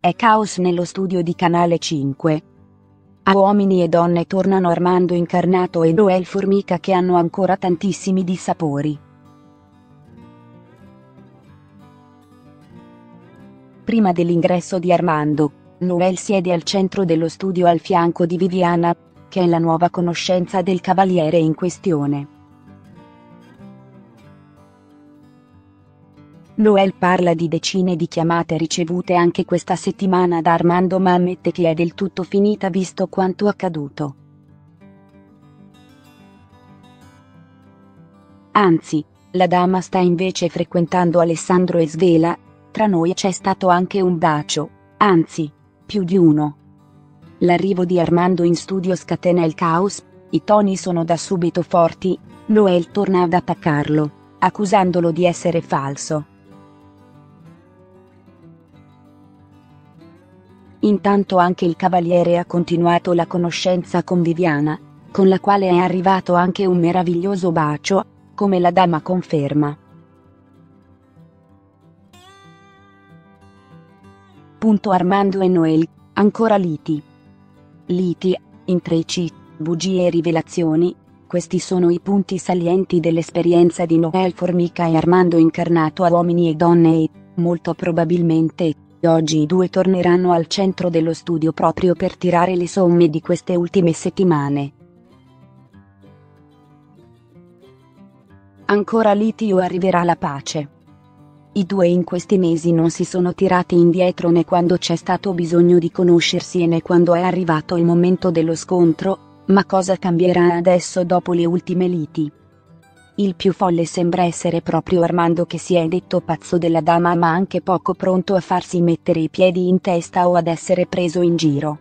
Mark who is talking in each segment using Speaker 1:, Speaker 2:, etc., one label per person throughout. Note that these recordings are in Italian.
Speaker 1: È caos nello studio di Canale 5. A Uomini e Donne tornano Armando Incarnato e Noel Formica che hanno ancora tantissimi dissapori. Prima dell'ingresso di Armando, Noel siede al centro dello studio al fianco di Viviana, che è la nuova conoscenza del cavaliere in questione. Noel parla di decine di chiamate ricevute anche questa settimana da Armando, ma ammette che è del tutto finita visto quanto accaduto. Anzi, la dama sta invece frequentando Alessandro e svela: tra noi c'è stato anche un bacio, anzi, più di uno. L'arrivo di Armando in studio scatena il caos, i toni sono da subito forti, Noel torna ad attaccarlo, accusandolo di essere falso. Intanto anche il cavaliere ha continuato la conoscenza con Viviana, con la quale è arrivato anche un meraviglioso bacio, come la dama conferma. Armando e Noel, ancora liti. Liti, intrecci, bugie e rivelazioni, questi sono i punti salienti dell'esperienza di Noel Formica e Armando Incarnato a Uomini e Donne e, molto probabilmente, oggi i due torneranno al centro dello studio proprio per tirare le somme di queste ultime settimane. Ancora liti o arriverà la pace? I due in questi mesi non si sono tirati indietro né quando c'è stato bisogno di conoscersi né quando è arrivato il momento dello scontro, ma cosa cambierà adesso dopo le ultime liti? Il più folle sembra essere proprio Armando, che si è detto pazzo della dama ma anche poco pronto a farsi mettere i piedi in testa o ad essere preso in giro.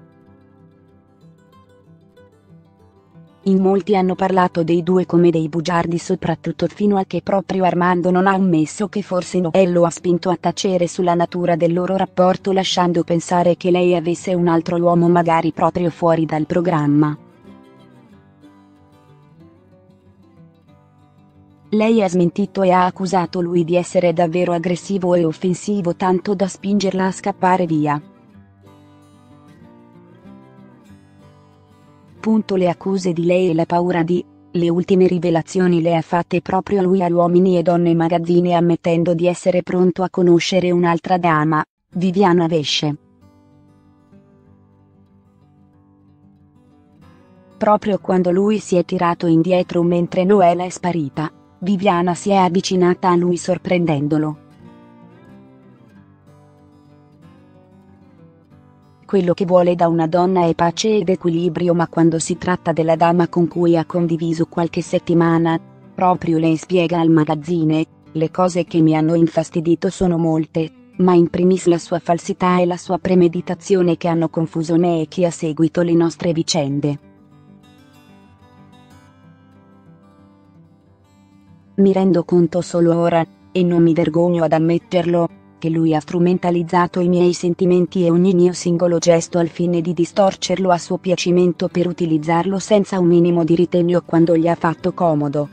Speaker 1: In molti hanno parlato dei due come dei bugiardi, soprattutto fino a che proprio Armando non ha ammesso che forse Noel lo ha spinto a tacere sulla natura del loro rapporto, lasciando pensare che lei avesse un altro uomo magari proprio fuori dal programma. Lei ha smentito e ha accusato lui di essere davvero aggressivo e offensivo tanto da spingerla a scappare via. Le accuse di lei e la paura di le ultime rivelazioni le ha fatte proprio lui a Uomini e Donne Magazzine, ammettendo di essere pronto a conoscere un'altra dama, Viviana Vesce. Proprio quando lui si è tirato indietro mentre Noel è sparita, Viviana si è avvicinata a lui sorprendendolo. Quello che vuole da una donna è pace ed equilibrio, ma quando si tratta della dama con cui ha condiviso qualche settimana, proprio lei spiega al magazzine, le cose che mi hanno infastidito sono molte, ma in primis la sua falsità e la sua premeditazione che hanno confuso me e chi ha seguito le nostre vicende. Mi rendo conto solo ora, e non mi vergogno ad ammetterlo, che lui ha strumentalizzato i miei sentimenti e ogni mio singolo gesto al fine di distorcerlo a suo piacimento per utilizzarlo senza un minimo di ritegno quando gli ha fatto comodo.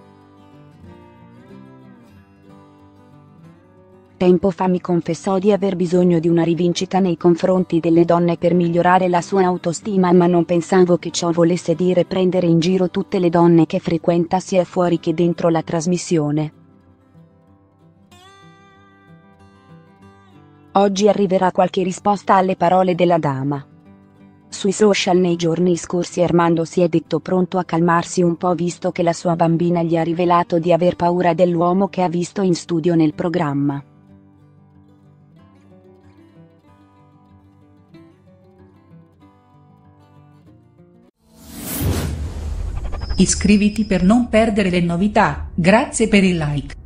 Speaker 1: Tempo fa mi confessò di aver bisogno di una rivincita nei confronti delle donne per migliorare la sua autostima, ma non pensavo che ciò volesse dire prendere in giro tutte le donne che frequenta sia fuori che dentro la trasmissione. Oggi arriverà qualche risposta alle parole della dama. Sui social nei giorni scorsi Armando si è detto pronto a calmarsi un po', visto che la sua bambina gli ha rivelato di aver paura dell'uomo che ha visto in studio nel programma.
Speaker 2: Iscriviti per non perdere le novità, grazie per il like.